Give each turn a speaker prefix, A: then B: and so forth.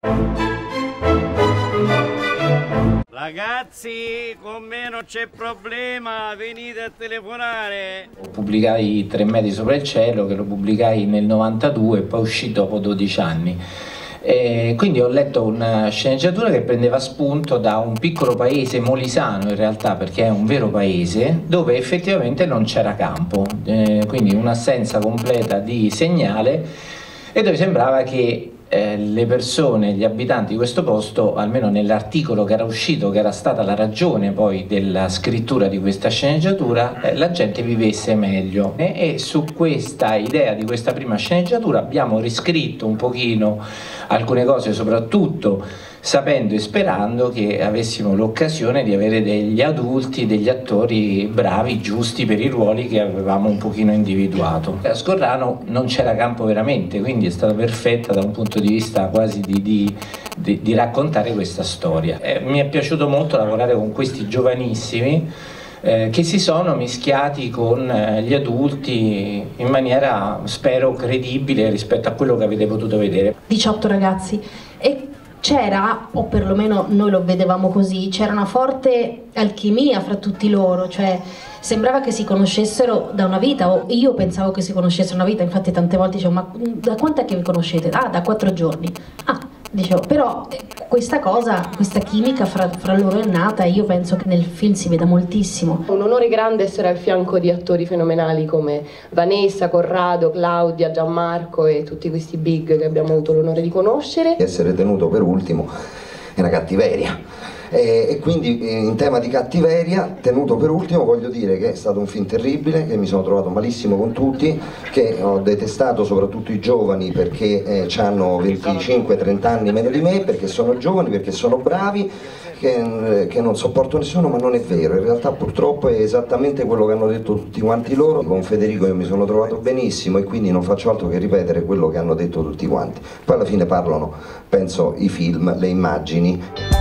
A: Ragazzi, con me non c'è problema, venite a telefonare.
B: Pubblicai 3 metri sopra il cielo, che lo pubblicai nel 92 e poi uscì dopo 12 anni. Quindi ho letto una sceneggiatura che prendeva spunto da un piccolo paese molisano, in realtà, perché è un vero paese dove effettivamente non c'era campo, quindi un'assenza completa di segnale, e dove sembrava che le persone, gli abitanti di questo posto, almeno nell'articolo che era uscito, che era stata la ragione poi della scrittura di questa sceneggiatura, la gente vivesse meglio. E su questa idea di questa prima sceneggiatura abbiamo riscritto un pochino alcune cose, soprattutto sapendo e sperando che avessimo l'occasione di avere degli adulti, degli attori bravi, giusti per i ruoli che avevamo un pochino individuato. A Scorrano non c'era campo veramente, quindi è stata perfetta da un punto di vista quasi di raccontare questa storia. Mi è piaciuto molto lavorare con questi giovanissimi che si sono mischiati con gli adulti in maniera, spero, credibile rispetto a quello che avete potuto vedere.
C: 18 ragazzi, e c'era, o perlomeno noi lo vedevamo così, c'era una forte alchimia fra tutti loro, cioè sembrava che si conoscessero da una vita, o io pensavo che si conoscessero una vita, infatti tante volte dicevo: ma da quant'è che vi conoscete? Ah, da 4 giorni. Ah, dicevo, però questa cosa, questa chimica fra loro è nata, e io penso che nel film si veda moltissimo.
D: Un onore grande essere al fianco di attori fenomenali come Vanessa, Corrado, Claudia, Gianmarco e tutti questi big che abbiamo avuto l'onore di conoscere.
E: Essere tenuto per ultimo è una cattiveria. E quindi in tema di cattiveria, tenuto per ultimo, voglio dire che è stato un film terribile, che mi sono trovato malissimo con tutti, che ho detestato soprattutto i giovani perché hanno 25-30 anni meno di me, perché sono giovani, perché sono bravi, che non sopporto nessuno, ma non è vero. In realtà purtroppo è esattamente quello che hanno detto tutti quanti loro. Con Federico io mi sono trovato benissimo e quindi non faccio altro che ripetere quello che hanno detto tutti quanti. Poi alla fine parlano, penso, i film, le immagini.